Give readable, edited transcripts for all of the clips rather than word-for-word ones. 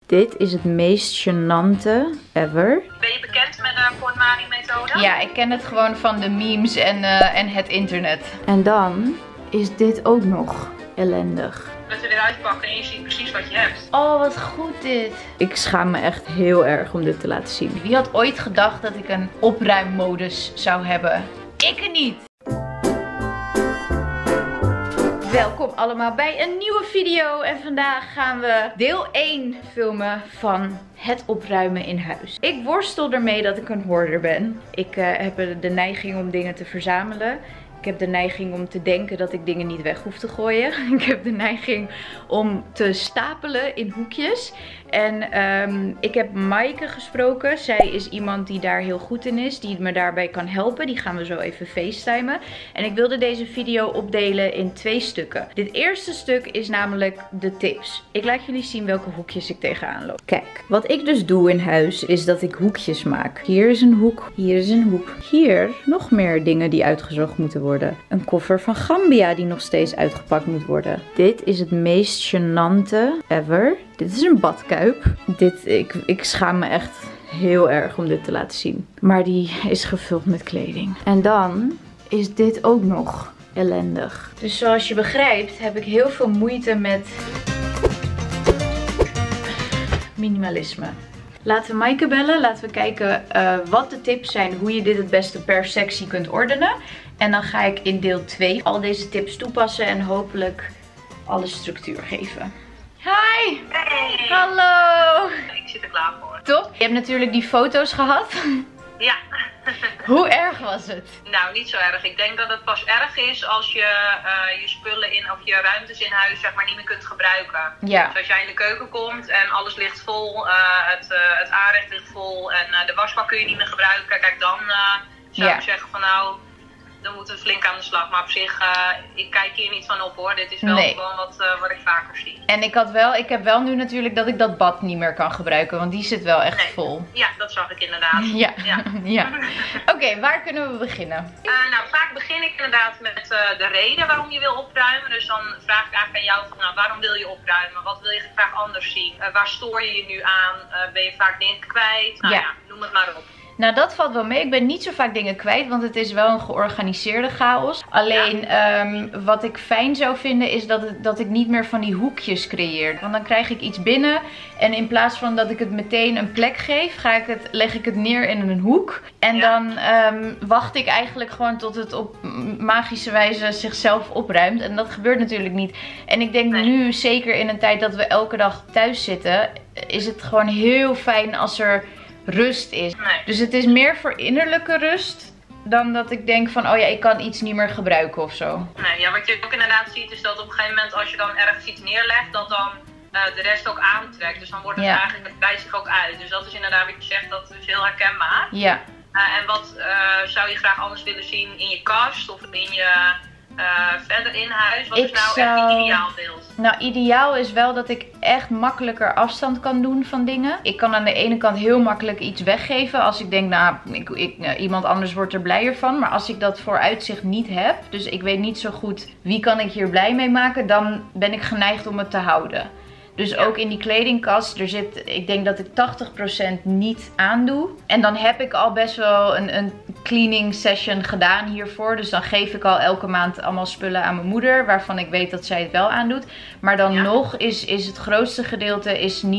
Dit is het meest gênante ever. Ben je bekend met de KonMari-methode? Ja, ik ken het gewoon van de memes en het internet. En dan is dit ook nog ellendig. Dat we eruit pakken en je ziet precies wat je hebt. Oh, wat goed dit. Ik schaam me echt heel erg om dit te laten zien. Wie had ooit gedacht dat ik een opruimmodus zou hebben? Ik niet. Welkom allemaal bij een nieuwe video en vandaag gaan we deel 1 filmen van het opruimen in huis. Ik worstel ermee dat ik een hoarder ben. Ik heb de neiging om dingen te verzamelen. Ik heb de neiging om te denken dat ik dingen niet weg hoef te gooien. Ik heb de neiging om te stapelen in hoekjes. En ik heb Maaike gesproken. Zij is iemand die daar heel goed in is. Die me daarbij kan helpen. Die gaan we zo even facetimen. En ik wilde deze video opdelen in 2 stukken. Dit eerste stuk is namelijk de tips. Ik laat jullie zien welke hoekjes ik tegenaan loop. Kijk, wat ik dus doe in huis is dat ik hoekjes maak. Hier is een hoek. Hier is een hoek. Hier nog meer dingen die uitgezocht moeten worden. Een koffer van Gambia die nog steeds uitgepakt moet worden. Dit is het meest gênante ever. Dit is een badkuip. Ik schaam me echt heel erg om dit te laten zien. Maar die is gevuld met kleding. En dan is dit ook nog ellendig. Dus zoals je begrijpt heb ik heel veel moeite met minimalisme. Laten we Maaike bellen. Laten we kijken wat de tips zijn. Hoe je dit het beste per sectie kunt ordenen. En dan ga ik in deel 2 al deze tips toepassen. En hopelijk alle structuur geven. Hi! Hey! Hallo! Ik zit er klaar voor. Top. Je hebt natuurlijk die foto's gehad. Ja. Hoe erg was het? Nou, niet zo erg. Ik denk dat het pas erg is als je je spullen of je ruimtes in huis zeg maar niet meer kunt gebruiken. Ja. Dus als jij in de keuken komt en alles ligt vol, het aanrecht ligt vol en de wasbak kun je niet meer gebruiken. Kijk, dan zou ik zeggen van nou, dan moeten we flink aan de slag. Maar op zich, ik kijk hier niet van op hoor. Dit is wel gewoon wat ik vaker zie. En ik heb wel nu natuurlijk dat ik dat bad niet meer kan gebruiken. Want die zit wel echt vol. Ja, dat zag ik inderdaad. Ja. Ja. Oké, waar kunnen we beginnen? Nou, vaak begin ik inderdaad met de reden waarom je wil opruimen. Dus dan vraag ik eigenlijk aan jou van, nou, waarom wil je opruimen? Wat wil je graag anders zien? Waar stoor je je nu aan? Ben je vaak dingen kwijt? Nou ja, noem het maar op. Nou, dat valt wel mee. Ik ben niet zo vaak dingen kwijt, want het is wel een georganiseerde chaos. Alleen, wat ik fijn zou vinden is dat ik niet meer van die hoekjes creëer. Want dan krijg ik iets binnen en in plaats van dat ik het meteen een plek geef, leg ik het neer in een hoek. En dan wacht ik eigenlijk gewoon tot het op magische wijze zichzelf opruimt. En dat gebeurt natuurlijk niet. En ik denk nu, zeker in een tijd dat we elke dag thuis zitten, is het gewoon heel fijn als er rust is. Dus het is meer voor innerlijke rust dan dat ik denk van, oh ja, ik kan iets niet meer gebruiken of zo. Nee, ja, wat je ook inderdaad ziet is dat op een gegeven moment als je dan ergens iets neerlegt, dat dan de rest ook aantrekt. Dus dan wordt het eigenlijk, het breidt zich ook uit. Dus dat is inderdaad wat je zegt, dat is heel herkenbaar. Ja. En wat zou je graag anders willen zien in je kast of in je verder in huis? Wat is nou echt je ideaalbeeld? Nou, ideaal is wel dat ik echt makkelijker afstand kan doen van dingen. Ik kan aan de ene kant heel makkelijk iets weggeven als ik denk, nou, iemand anders wordt er blijer van. Maar als ik dat vooruitzicht niet heb, dus ik weet niet zo goed wie kan ik hier blij mee maken, dan ben ik geneigd om het te houden. Dus ook in die kledingkast, ik denk dat ik 80% niet aandoe. En dan heb ik al best wel een cleaning session gedaan hiervoor. Dus dan geef ik al elke maand allemaal spullen aan mijn moeder, waarvan ik weet dat zij het wel aandoet. Maar dan nog is het grootste gedeelte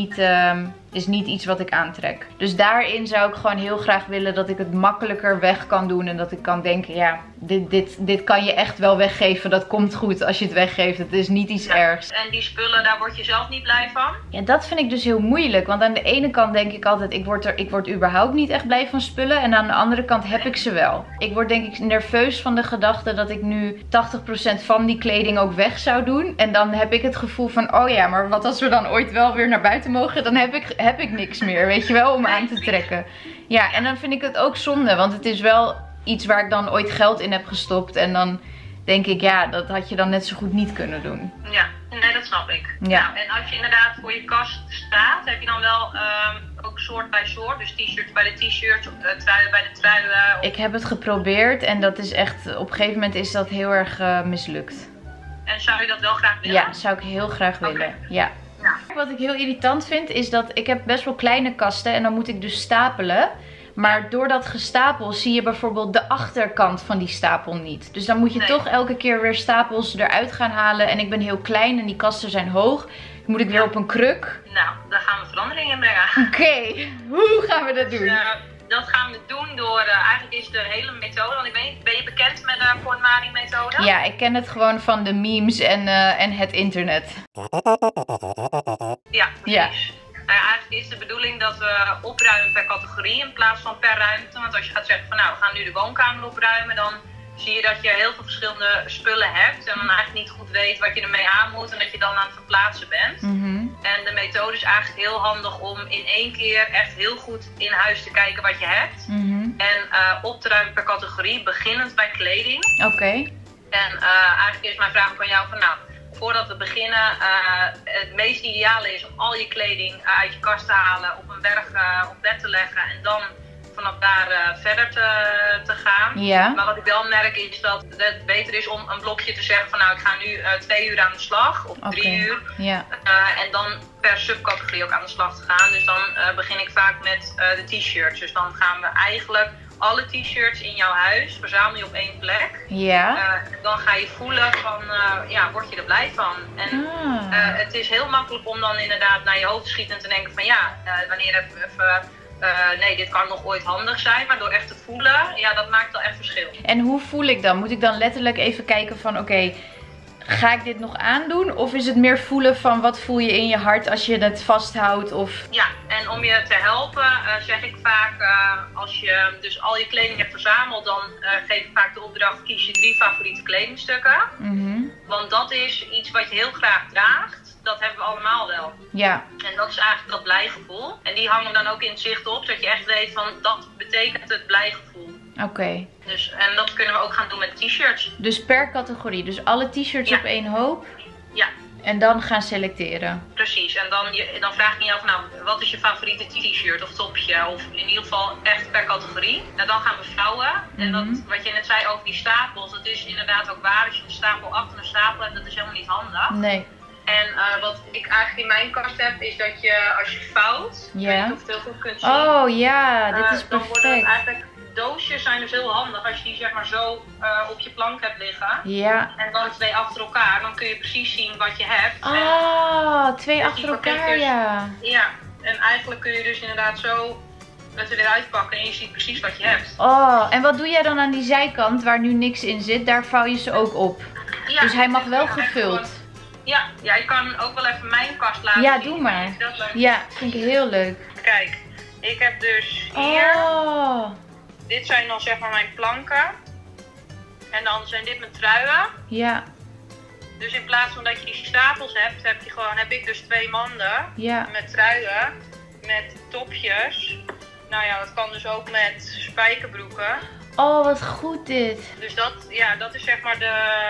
is niet iets wat ik aantrek. Dus daarin zou ik gewoon heel graag willen dat ik het makkelijker weg kan doen. En dat ik kan denken, ja, dit kan je echt wel weggeven. Dat komt goed als je het weggeeft. Het is niet iets ergs. En die spullen, daar word je zelf niet blij van? Ja, dat vind ik dus heel moeilijk. Want aan de ene kant denk ik altijd, ik word überhaupt niet echt blij van spullen. En aan de andere kant heb ik ze wel. Ik word denk ik nerveus van de gedachte dat ik nu 80% van die kleding ook weg zou doen. En dan heb ik het gevoel van, oh ja, maar wat als we dan ooit wel weer naar buiten mogen? Dan heb ik niks meer, weet je wel, om aan te trekken. Ja, en dan vind ik het ook zonde, want het is wel iets waar ik dan ooit geld in heb gestopt. En dan denk ik, ja, dat had je dan net zo goed niet kunnen doen. Ja, nee, dat snap ik. Ja. Nou, en als je inderdaad voor je kast staat, heb je dan wel ook soort bij soort? Dus t-shirts bij de t-shirts, truien bij de truien? Ik heb het geprobeerd en dat is echt, op een gegeven moment is dat heel erg mislukt. En zou je dat wel graag willen? Ja, zou ik heel graag willen. Ja. Ja. wat ik heel irritant vind, is dat ik heb best wel kleine kasten en dan moet ik dus stapelen. Maar door dat gestapel zie je bijvoorbeeld de achterkant van die stapel niet. Dus dan moet je toch elke keer weer stapels eruit gaan halen. En ik ben heel klein en die kasten zijn hoog. Moet ik weer op een kruk? Nou, daar gaan we verandering in brengen. Oké, hoe gaan we dat doen? Dus, dat gaan we doen door, eigenlijk is de hele methode, want ik weet niet, ben je bekend met de KonMari methode? Ja, ik ken het gewoon van de memes en het internet. Ja, precies. Eigenlijk is de bedoeling dat we opruimen per categorie in plaats van per ruimte. Want als je gaat zeggen van nou, we gaan nu de woonkamer opruimen, dan zie je dat je heel veel verschillende spullen hebt. En dan eigenlijk niet goed weet wat je ermee aan moet en dat je dan aan het verplaatsen bent. En de methode is eigenlijk heel handig om in één keer echt heel goed in huis te kijken wat je hebt. En op te ruimen per categorie, beginnend bij kleding. Oké. En eigenlijk is mijn vraag ook aan jou van nou, voordat we beginnen, het meest ideale is om al je kleding uit je kast te halen, op een berg op bed te leggen en dan vanaf daar verder te gaan. Ja. Maar wat ik wel merk is dat het beter is om een blokje te zeggen van nou, ik ga nu 2 uur aan de slag of 3 uur. Ja. En dan per subcategorie ook aan de slag te gaan. Dus dan begin ik vaak met de t-shirts. Dus dan gaan we eigenlijk alle t-shirts in jouw huis verzamel je op één plek. Ja. Dan ga je voelen van, ja, word je er blij van? En het is heel makkelijk om dan inderdaad naar je hoofd te schieten en te denken van ja, wanneer even... nee, dit kan nog ooit handig zijn, maar door echt te voelen, ja, dat maakt wel echt verschil. En hoe voel ik dan? Moet ik dan letterlijk even kijken van oké, ga ik dit nog aandoen? Of is het meer voelen van wat voel je in je hart als je het vasthoudt? Of... Ja, en om je te helpen zeg ik vaak, als je dus al je kleding hebt verzameld, dan geef ik vaak de opdracht, kies je 3 favoriete kledingstukken. Want dat is iets wat je heel graag draagt. Dat hebben we allemaal wel. Ja. En dat is eigenlijk dat blijgevoel. En die hangen dan ook in het zicht op, dat je echt weet van dat betekent het blijgevoel. Oké. Dus, en dat kunnen we ook gaan doen met t-shirts. Dus per categorie. Dus alle t-shirts op één hoop. Ja. En dan gaan selecteren. Precies. En dan vraag ik je af, nou, wat is je favoriete t-shirt of topje? Of in ieder geval echt per categorie. Nou, dan gaan we vouwen. En dat, wat je net zei over die stapels, dat is inderdaad ook waar. Als je een stapel achter een stapel hebt, dat is helemaal niet handig. Nee. En wat ik eigenlijk in mijn kast heb, is dat je als je vouwt, ik weet niet of je het heel goed kunt zien. Oh ja, dit is dan worden het perfect. eigenlijk, doosjes zijn dus heel handig als je die zeg maar zo op je plank hebt liggen. Ja. En dan 2 achter elkaar, dan kun je precies zien wat je hebt. Ah, 2 dus achter elkaar, ja. Ja, en eigenlijk kun je dus inderdaad zo het er weer uitpakken en je ziet precies wat je hebt. Oh, en wat doe jij dan aan die zijkant waar nu niks in zit? Daar vouw je ze ook op. Ja, dus hij mag wel gevuld. Ja, je kan ook wel even mijn kast laten Ja, zien. doe maar. Vind je dat leuk? Ja, vind ik heel leuk. Kijk, ik heb dus hier, Oh. dit zijn dan zeg maar mijn planken. En dan zijn dit mijn truien. Ja. Dus in plaats van dat je die stapels hebt, heb ik dus 2 manden. Ja. Met truien, met topjes. Nou ja, dat kan dus ook met spijkerbroeken. Oh, wat goed dit. Dus dat is zeg maar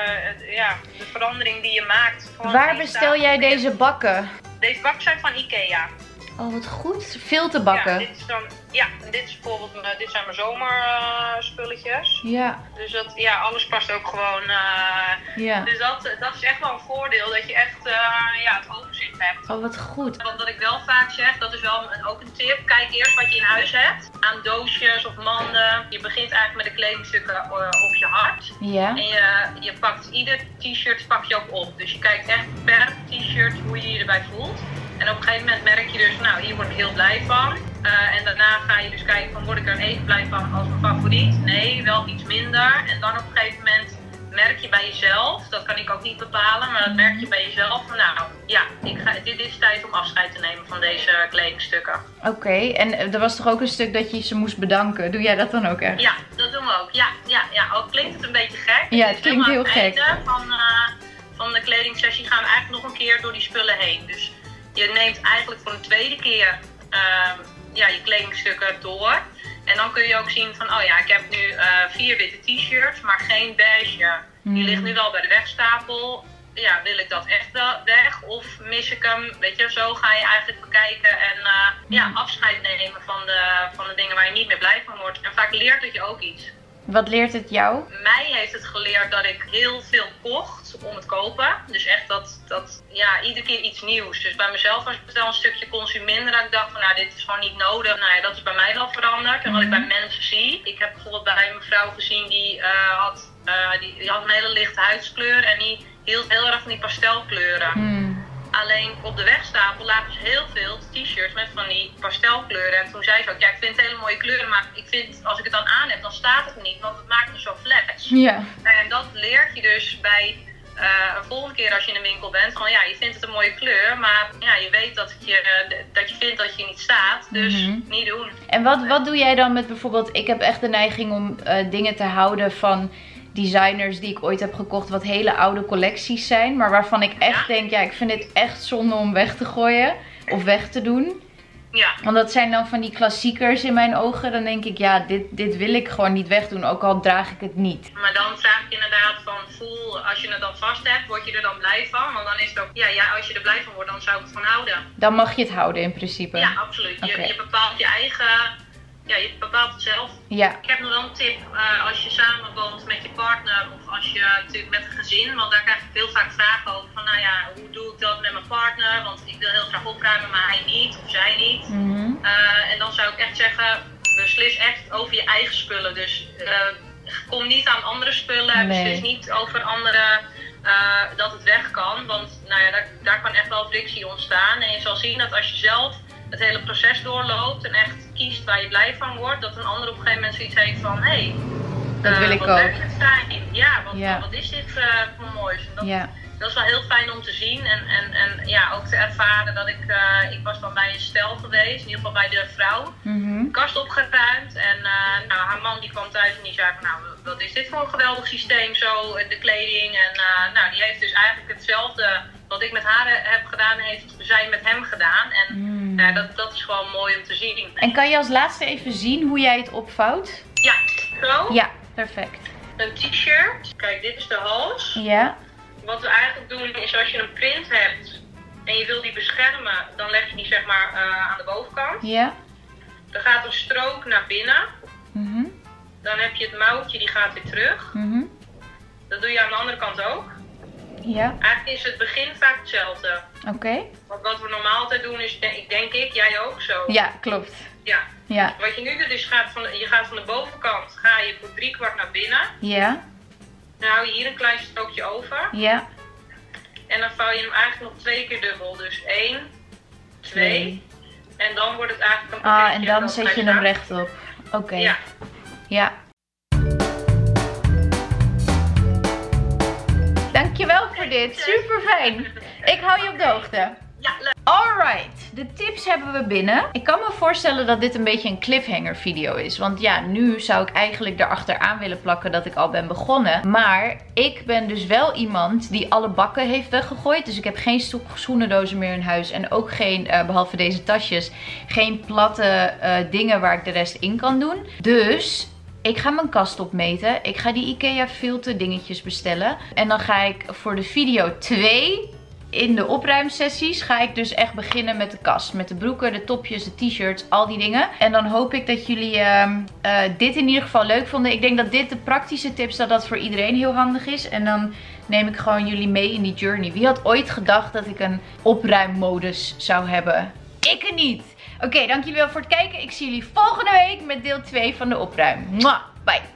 de verandering die je maakt. Waar bestel jij deze bakken? Deze bakken zijn van Ikea. Oh, wat goed. Veel te bakken. Ja, dit is dan, dit is bijvoorbeeld dit zijn mijn zomerspulletjes. Ja. Dus dat, alles past ook gewoon. Ja. Dus dat is echt wel een voordeel, dat je echt het overzicht hebt. Oh, wat goed. Wat ik wel vaak zeg, dat is wel ook een tip. Kijk eerst wat je in huis hebt. Aan doosjes of manden. Je begint eigenlijk met de kledingstukken op je hart. Ja. En je pakt ieder t-shirt pak je ook op. Dus je kijkt echt per t-shirt hoe je je erbij voelt. En op een gegeven moment merk je dus, nou, hier word ik heel blij van. En daarna ga je dus kijken van, word ik er even blij van als mijn favoriet? Nee, wel iets minder. En dan op een gegeven moment merk je bij jezelf, dat kan ik ook niet bepalen, maar dat merk je bij jezelf van, nou, ja, dit is tijd om afscheid te nemen van deze kledingstukken. Oké, en er was toch ook een stuk dat je ze moest bedanken? Doe jij dat dan ook echt? Ja, dat doen we ook. Ja. Ook klinkt het een beetje gek. Ja, het klinkt heel gek. Aan het einde van de kledingsessie gaan we eigenlijk nog een keer door die spullen heen. Dus je neemt eigenlijk voor een tweede keer je kledingstukken door. En dan kun je ook zien van, oh ja, ik heb nu 4 witte t-shirts, maar geen beige. Die ligt nu wel bij de wegstapel. Ja, wil ik dat echt wel weg? Of mis ik hem? Weet je, zo ga je eigenlijk bekijken en afscheid nemen van de dingen waar je niet meer blij van wordt. En vaak leert het je ook iets. Wat leert het jou? Mij heeft het geleerd dat ik heel veel kocht om het kopen. Dus echt dat iedere keer iets nieuws. Dus bij mezelf was het wel een stukje consuminder. Dat ik dacht van, nou, dit is gewoon niet nodig. Nou ja, dat is bij mij wel veranderd. En wat ik bij mensen zie. Ik heb bijvoorbeeld bij een mevrouw gezien die had een hele lichte huidskleur. En die hield heel erg van die pastelkleuren. Alleen op de wegstapel lagen dus heel veel t-shirts met van die pastelkleuren. En toen zei ze ook, ja, ik vind het hele mooie kleuren, maar ik vind, als ik het dan aan heb, dan staat het niet, want het maakt me zo flats. Ja. En dat leert je dus bij een volgende keer als je in de winkel bent. Van ja, je vindt het een mooie kleur, maar ja, je weet dat je vindt dat je niet staat. Dus niet doen. En wat doe jij dan met bijvoorbeeld, ik heb echt de neiging om dingen te houden van designers die ik ooit heb gekocht, wat hele oude collecties zijn, maar waarvan ik echt denk, ja, ik vind dit echt zonde om weg te gooien of weg te doen. Ja. Want dat zijn dan van die klassiekers in mijn ogen. Dan denk ik, ja, dit wil ik gewoon niet wegdoen, ook al draag ik het niet. Maar dan vraag ik inderdaad van, als je het dan vast hebt, word je er dan blij van? Want dan is het ook, ja, als je er blij van wordt, dan zou ik het van houden. Dan mag je het houden in principe. Ja, absoluut. Okay. Je bepaalt je eigen, je bepaalt het zelf. Ja. Ik heb nog wel een tip, als je samen woont met je partner of als je natuurlijk met een gezin, want daar krijg ik heel vaak vragen over van, nou ja, hoe doe ik dat met mijn partner? Want ik wil heel graag opruimen, maar hij niet of zij niet. En dan zou ik echt zeggen, beslis echt over je eigen spullen. Dus kom niet aan andere spullen, beslis niet over andere, dat het weg kan. Want nou ja, daar kan echt wel frictie ontstaan. En je zal zien dat als je zelf het hele proces doorloopt en echt kiest waar je blij van wordt, dat een ander op een gegeven moment zoiets heeft van, hé, dat wil ik wat ook. leuk het zijn. Ja, wat is dit voor moois? En dat is wel heel fijn om te zien en ja, ook te ervaren dat ik was dan bij een stel geweest, in ieder geval bij de vrouw, kast opgeruimd en haar man die kwam thuis en die zei van, nou, wat is dit voor een geweldig systeem zo, de kleding en nou, die heeft dus eigenlijk hetzelfde wat ik met haar heb gedaan, heeft zij met hem gedaan en dat is gewoon mooi om te zien. En kan je als laatste even zien hoe jij het opvouwt? Ja, zo. Ja, perfect. Een t-shirt, kijk, dit is de hals. Ja. Wat we eigenlijk doen is als je een print hebt en je wil die beschermen, dan leg je die zeg maar aan de bovenkant. Ja. Dan gaat een strook naar binnen. Dan heb je het mouwtje, die gaat weer terug. Dat doe je aan de andere kant ook. Ja. Eigenlijk is het begin vaak hetzelfde. Oké. Want wat we normaal altijd doen is, denk ik, jij ook zo. Ja, klopt. Ja. Wat je nu doet is, je gaat van de bovenkant ga je voor 3/4 naar binnen. Ja. Dan hou je hier een klein strookje over. Ja. En dan vouw je hem eigenlijk nog 2 keer dubbel. Dus 1, 2. En dan wordt het eigenlijk een pakketje. En dan zet je hem rechtop. Oké. Ja. Ja. Dankjewel voor dit. Super fijn. Ik hou je op de hoogte. Ja, leuk. Alright, de tips hebben we binnen. Ik kan me voorstellen dat dit een beetje een cliffhanger video is. Want ja, nu zou ik eigenlijk erachteraan willen plakken dat ik al ben begonnen. Maar ik ben dus wel iemand die alle bakken heeft weggegooid. Dus ik heb geen schoenendozen meer in huis. En ook geen, behalve deze tasjes, geen platte dingen waar ik de rest in kan doen. Dus ik ga mijn kast opmeten. Ik ga die IKEA filter dingetjes bestellen. En dan ga ik voor de video 2... in de opruimsessies ga ik dus echt beginnen met de kast. Met de broeken, de topjes, de t-shirts, al die dingen. En dan hoop ik dat jullie dit in ieder geval leuk vonden. Ik denk dat dit de praktische tips, dat voor iedereen heel handig is. En dan neem ik gewoon jullie mee in die journey. Wie had ooit gedacht dat ik een opruimmodus zou hebben? Ik niet! Oké, dank jullie wel voor het kijken. Ik zie jullie volgende week met deel 2 van de opruim. Mwah, bye!